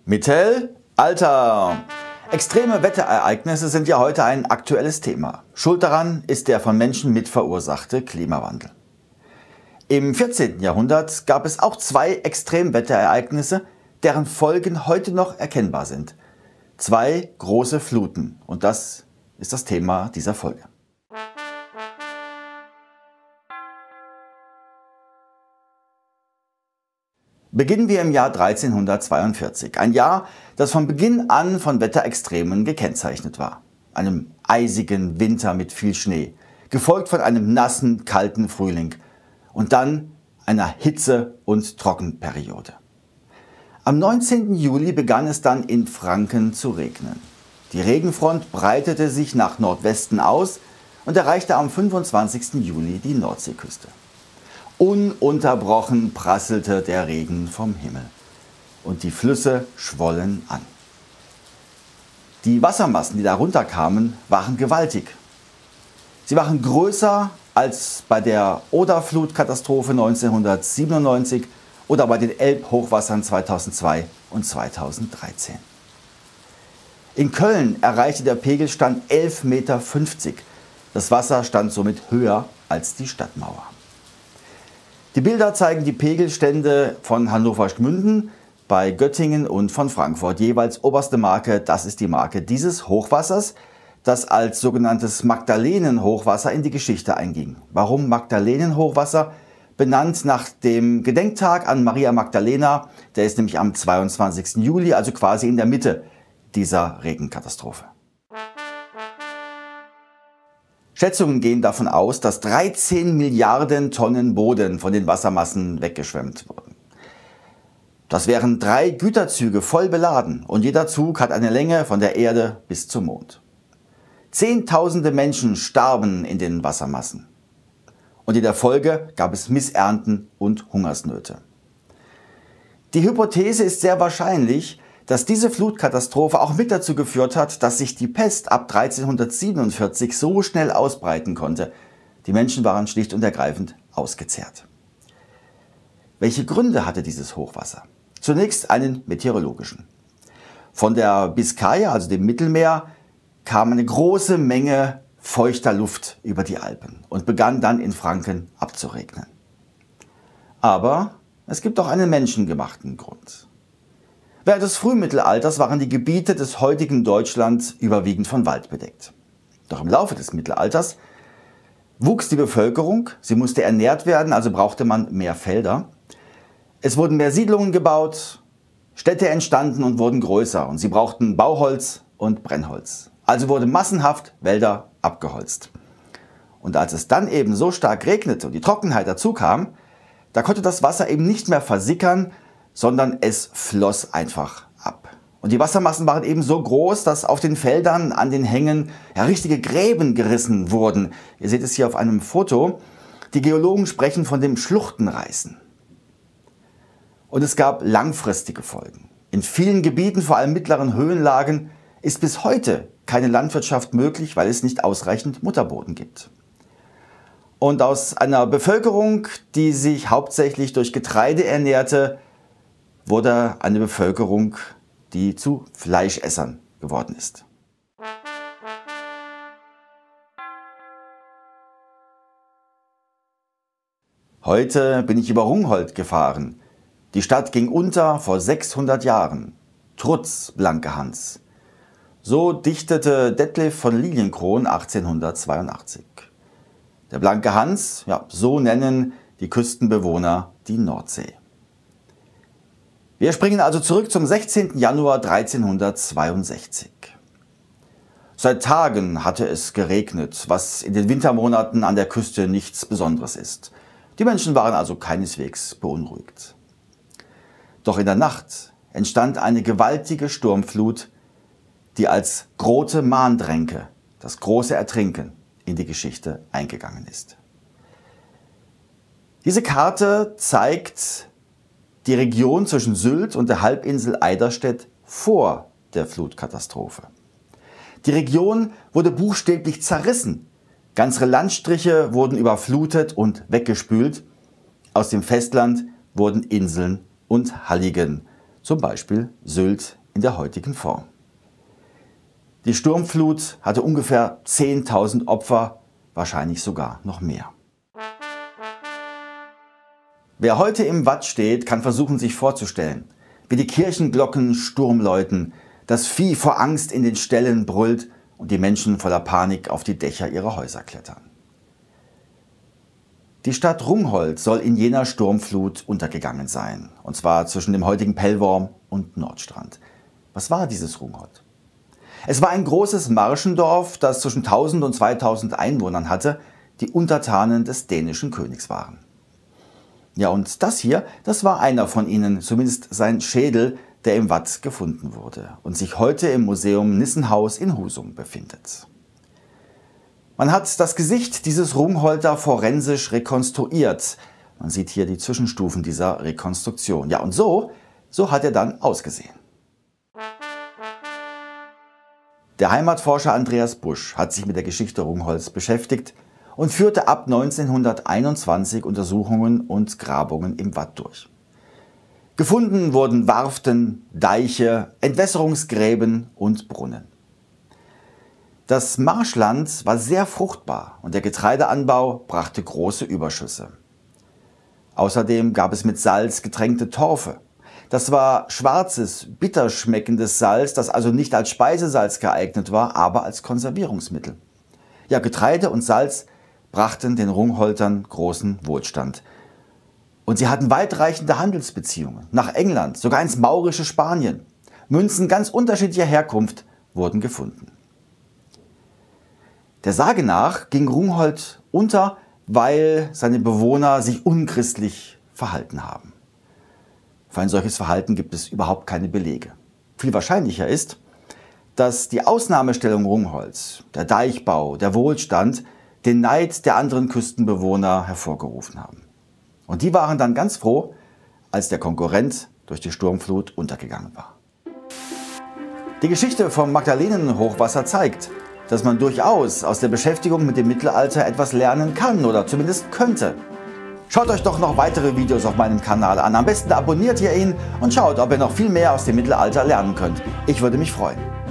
Mittelalter. Extreme Wetterereignisse sind ja heute ein aktuelles Thema. Schuld daran ist der von Menschen mit verursachte Klimawandel. Im 14. Jahrhundert gab es auch zwei Extremwetterereignisse, deren Folgen heute noch erkennbar sind. Zwei große Fluten, und das ist das Thema dieser Folge. Beginnen wir im Jahr 1342, ein Jahr, das von Beginn an von Wetterextremen gekennzeichnet war. Einem eisigen Winter mit viel Schnee, gefolgt von einem nassen, kalten Frühling und dann einer Hitze- und Trockenperiode. Am 19. Juli begann es dann in Franken zu regnen. Die Regenfront breitete sich nach Nordwesten aus und erreichte am 25. Juli die Nordseeküste. Ununterbrochen prasselte der Regen vom Himmel und die Flüsse schwollen an. Die Wassermassen, die darunter kamen, waren gewaltig. Sie waren größer als bei der Oderflutkatastrophe 1997 oder bei den Elbhochwassern 2002 und 2013. In Köln erreichte der Pegelstand 11,50 Meter. Das Wasser stand somit höher als die Stadtmauer. Die Bilder zeigen die Pegelstände von Hannover-Schmünden, bei Göttingen und von Frankfurt. Jeweils oberste Marke, das ist die Marke dieses Hochwassers, das als sogenanntes Magdalenenhochwasser in die Geschichte einging. Warum Magdalenenhochwasser? Benannt nach dem Gedenktag an Maria Magdalena, der ist nämlich am 22. Juli, also quasi in der Mitte dieser Regenkatastrophe. Schätzungen gehen davon aus, dass 13 Milliarden Tonnen Boden von den Wassermassen weggeschwemmt wurden. Das wären 3 Güterzüge voll beladen und jeder Zug hat eine Länge von der Erde bis zum Mond. Zehntausende Menschen starben in den Wassermassen. Und in der Folge gab es Missernten und Hungersnöte. Die Hypothese ist sehr wahrscheinlich, dass diese Flutkatastrophe auch mit dazu geführt hat, dass sich die Pest ab 1347 so schnell ausbreiten konnte. Die Menschen waren schlicht und ergreifend ausgezehrt. Welche Gründe hatte dieses Hochwasser? Zunächst einen meteorologischen. Von der Biskaya, also dem Mittelmeer, kam eine große Menge feuchter Luft über die Alpen und begann dann in Franken abzuregnen. Aber es gibt auch einen menschengemachten Grund. Während des Frühmittelalters waren die Gebiete des heutigen Deutschlands überwiegend von Wald bedeckt. Doch im Laufe des Mittelalters wuchs die Bevölkerung, sie musste ernährt werden, also brauchte man mehr Felder. Es wurden mehr Siedlungen gebaut, Städte entstanden und wurden größer und sie brauchten Bauholz und Brennholz. Also wurden massenhaft Wälder abgeholzt. Und als es dann eben so stark regnete und die Trockenheit dazu kam, da konnte das Wasser eben nicht mehr versickern, sondern es floss einfach ab. Und die Wassermassen waren eben so groß, dass auf den Feldern an den Hängen richtige Gräben gerissen wurden. Ihr seht es hier auf einem Foto. Die Geologen sprechen von dem Schluchtenreißen. Und es gab langfristige Folgen. In vielen Gebieten, vor allem mittleren Höhenlagen, ist bis heute keine Landwirtschaft möglich, weil es nicht ausreichend Mutterboden gibt. Und aus einer Bevölkerung, die sich hauptsächlich durch Getreide ernährte, wurde eine Bevölkerung, die zu Fleischessern geworden ist. Heute bin ich über Rungholt gefahren. Die Stadt ging unter vor 600 Jahren, trotz Blanke-Hans. So dichtete Detlev von Liliencron 1882. Der Blanke Hans, ja, so nennen die Küstenbewohner die Nordsee. Wir springen also zurück zum 16. Januar 1362. Seit Tagen hatte es geregnet, was in den Wintermonaten an der Küste nichts Besonderes ist. Die Menschen waren also keineswegs beunruhigt. Doch in der Nacht entstand eine gewaltige Sturmflut, die als Grote Mahndränke, das große Ertrinken, in die Geschichte eingegangen ist. Diese Karte zeigt die Region zwischen Sylt und der Halbinsel Eiderstedt vor der Flutkatastrophe. Die Region wurde buchstäblich zerrissen. Ganze Landstriche wurden überflutet und weggespült. Aus dem Festland wurden Inseln und Halligen zum Beispiel Sylt in der heutigen Form. Die Sturmflut hatte ungefähr 10.000 Opfer, wahrscheinlich sogar noch mehr. Wer heute im Watt steht, kann versuchen, sich vorzustellen, wie die Kirchenglocken Sturm läuten, das Vieh vor Angst in den Ställen brüllt und die Menschen voller Panik auf die Dächer ihrer Häuser klettern. Die Stadt Rungholt soll in jener Sturmflut untergegangen sein, und zwar zwischen dem heutigen Pellworm und Nordstrand. Was war dieses Rungholt? Es war ein großes Marschendorf, das zwischen 1000 und 2000 Einwohnern hatte, die Untertanen des dänischen Königs waren. Ja, und das hier, das war einer von ihnen, zumindest sein Schädel, der im Watt gefunden wurde und sich heute im Museum Nissenhaus in Husum befindet. Man hat das Gesicht dieses Rungholter forensisch rekonstruiert. Man sieht hier die Zwischenstufen dieser Rekonstruktion. Ja, und so hat er dann ausgesehen. Der Heimatforscher Andreas Busch hat sich mit der Geschichte Rungholts beschäftigt und führte ab 1921 Untersuchungen und Grabungen im Watt durch. Gefunden wurden Warften, Deiche, Entwässerungsgräben und Brunnen. Das Marschland war sehr fruchtbar und der Getreideanbau brachte große Überschüsse. Außerdem gab es mit Salz getränkte Torfe. Das war schwarzes, bitter schmeckendes Salz, das also nicht als Speisesalz geeignet war, aber als Konservierungsmittel. Ja, Getreide und Salz brachten den Rungholtern großen Wohlstand. Und sie hatten weitreichende Handelsbeziehungen nach England, sogar ins maurische Spanien. Münzen ganz unterschiedlicher Herkunft wurden gefunden. Der Sage nach ging Rungholt unter, weil seine Bewohner sich unchristlich verhalten haben. Für ein solches Verhalten gibt es überhaupt keine Belege. Viel wahrscheinlicher ist, dass die Ausnahmestellung Rungholts, der Deichbau, der Wohlstand, den Neid der anderen Küstenbewohner hervorgerufen haben. Und die waren dann ganz froh, als der Konkurrent durch die Sturmflut untergegangen war. Die Geschichte vom Magdalenenhochwasser zeigt, dass man durchaus aus der Beschäftigung mit dem Mittelalter etwas lernen kann oder zumindest könnte. Schaut euch doch noch weitere Videos auf meinem Kanal an. Am besten abonniert ihr ihn und schaut, ob ihr noch viel mehr aus dem Mittelalter lernen könnt. Ich würde mich freuen.